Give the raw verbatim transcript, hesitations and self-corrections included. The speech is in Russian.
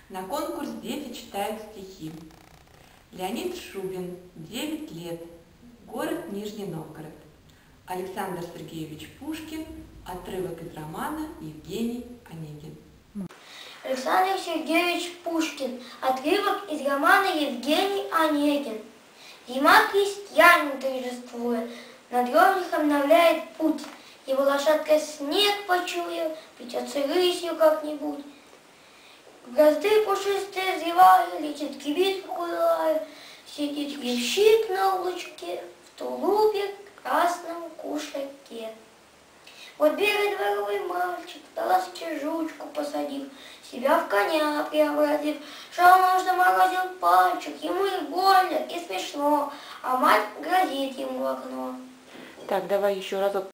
На конкурс дети читают стихи. Леонид Шубин, девять лет, город Нижний Новгород. Александр Сергеевич Пушкин, отрывок из романа «Евгений Онегин». Александр Сергеевич Пушкин, отрывок из романа «Евгений Онегин». Зима крестьянин торжествует, над ровнях обновляет путь. Его лошадка снег почуял, плетется рысью как-нибудь. Бразды пушистые зевая, летит кибитка кудая, сидит ямщик на улочке в тулупе красном кушаке. Вот бегает дворовый мальчик, на ласке жучку посадив, себя в коня преобразив, шалом заморозил пальчик, ему и больно, и смешно, а мать грозит ему в окно. Так, давай еще разок.